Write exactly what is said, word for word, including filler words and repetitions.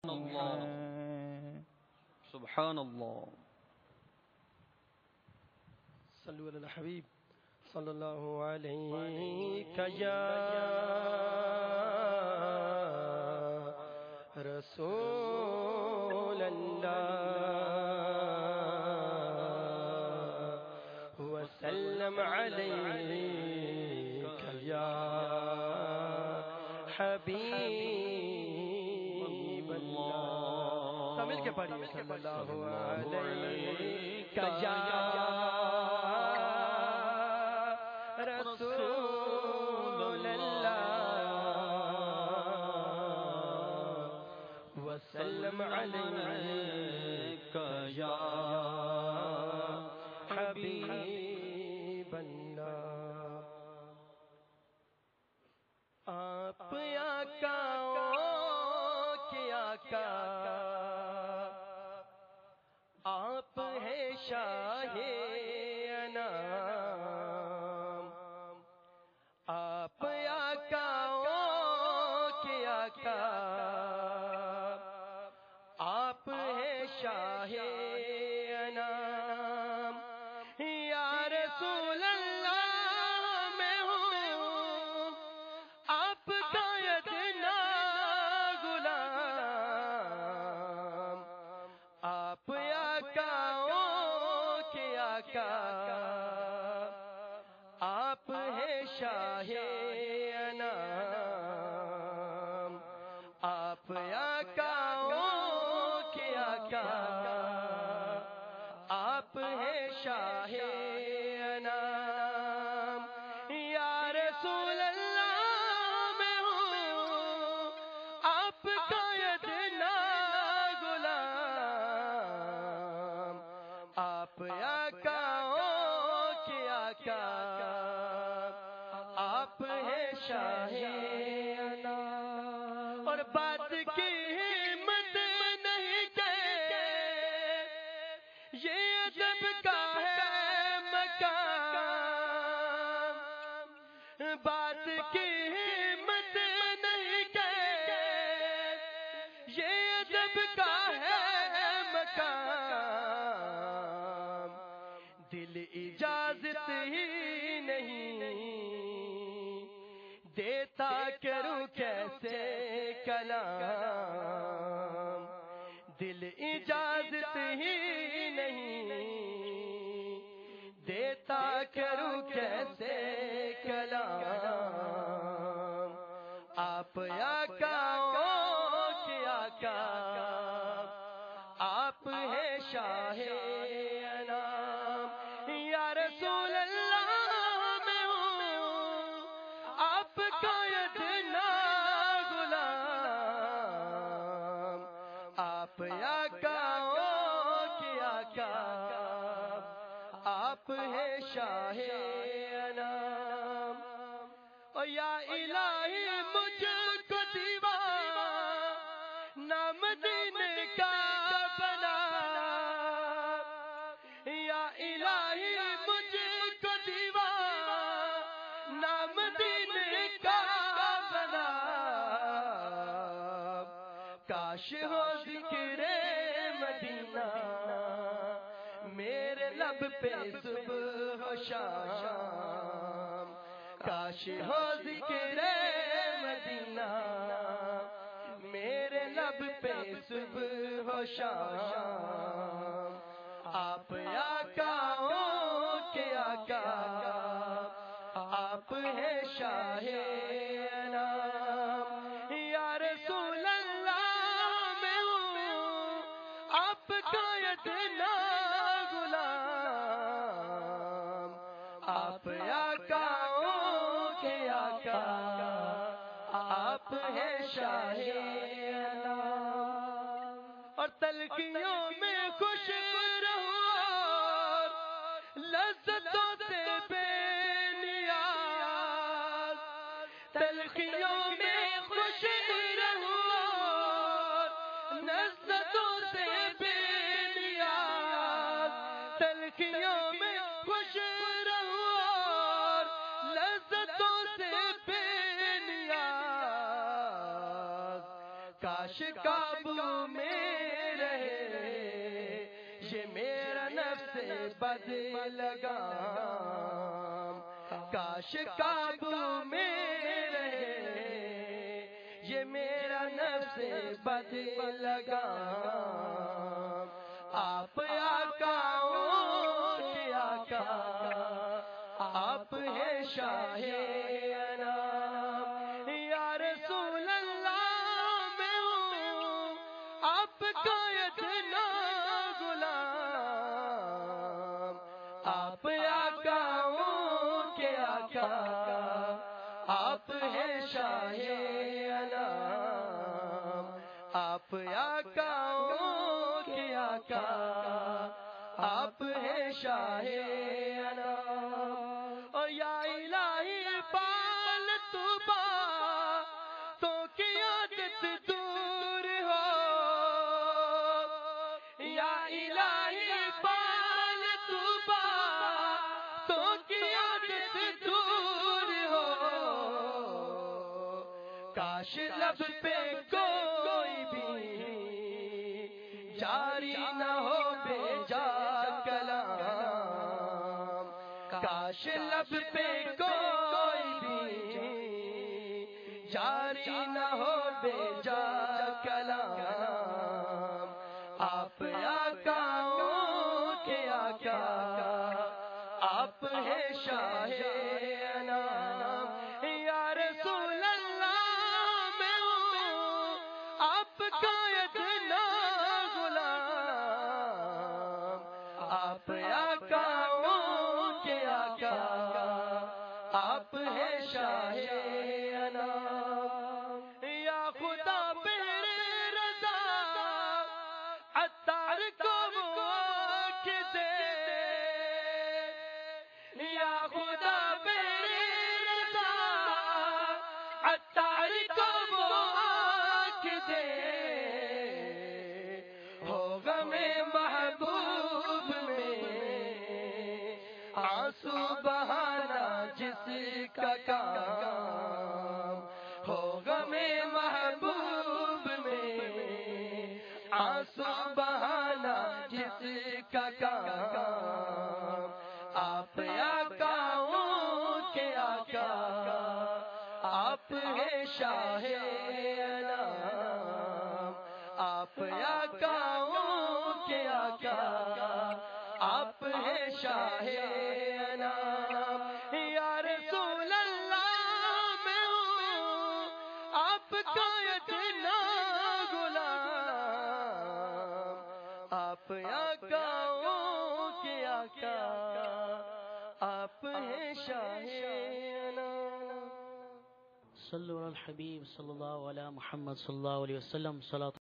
اللہ سبحان اللہ صلو علی الحبیب صلی اللہ علیہ یا رسول اللہ وسلم علیک یا حبیب اللہ. مل کے پڑھیے صلی اللہ علیہ یا رسول اللہ وسلم علیک یا حبیب اللہ. آپ آقا کے آقا آپ ہے شاہ انام. آپ آقا کے آقا آپ ہے شاہ انام. یا رسول اللہ میں ہوں آپ کا ادنا غلام. آپ آقا کے آقا آپ ہے شاہ انام. آپ آقا کے آقا آپ ہے شاہ انام. یا رسول اللہ میں ہوں آپ کا ادنا غلام. آپ آقا کے آقا آپ ہے شاہ انام. اور بات کی ہمت نہیں کہ یہ ادب کا ہے مقام. بات کی ہمت نہیں کہ یہ ادب کا ہے مقام. دل اجازت ہی نہیں دیتا کروں کیسے کلام. دل اجازت ہی نہیں دیتا کروں کیسے کلام. آپ آقا کے آقا آپ ہے شاہ انام. یا رسول اللہ میں ہوں آپ کا ادنا غلام. آپ آقا کے آقا آپ ہے شاہ انام. اور یا الہی مجھ کو دیوانہ مدینے کا بنا. یا الہی مجھ کو دیوانہ مدینے کا بنا. کاش ہو ذکر مدینہ میرے لب پہ صبح و شام. کاش ہو ذکر مدینہ میرے لب پہ صبح و شام. آپ آقا کے آقا آپ ہے شاہ انام. یا رسول اللہ میں ہوں آپ کا ادنا غلام. آپ آقا کے آقا آپ ہے شاہ انام. اور تلخیوں میں خوش رہو اور لذتوں سے بے نیاز. تلخیوں میں خوش رہو اور لذتوں سے بے نیاز. تلخیوں میں خوش رہو اور لذتوں سے بے نیاز. کاش قابو میں رہے، یہ میرا نفس بد لگام کاش قابو میں رہے، یہ میرا نفس بد لگام آپ آقاؤں کے آقا، آپ ہیں شاہ انام، یا رسول اللہ میں ہوں آپ کا اتنا غلام، آپ آقاؤں کے آقا، آپ ہیں شاہ انام، آپ آقاؤں کے آقا، آپ ہیں شاہ انام، اور یا الہی پال تو تو کی عادت دور ہو، یا الہی پال تو تو کی عادت دور ہو، کاش لب پہ کوئی بھی جاری نہ ہو بے جا کلام، کاش لب پہ کوئی بھی جاری نہ ہو بے جا کلام، آپ آقاؤں کے آقا، آپ ہیں شاہ انام، یا رسول اللہ میں ہوں آپ کا اتنا غلام، آپ آقاؤں کے آقا، آپ ہیں شاہ انام، یا خدا پہ رضا عطار کو وہ آنکھ دے، یا خدا پہ رضا عطار کو وہ آنکھ دے، ہوگا میں محبوب میں آنسو بہانا جس کا کام، ہوگا میں محبوب میں آنسو بہانا جس کا کام، آپ آقاؤں کے آقا، آپ ہیں شاہ انام، آپ آقاؤں کے آقا، آپ ہیں شاہ انام، یا رسول اللہ میں ہوں آپ کا اتنا غلام، آپ آقاؤں کے آقا، آپ ہیں شاہ انام۔ صلو علی الحبیب صلی اللہ علیہ محمد صلی اللہ علیہ وسلم۔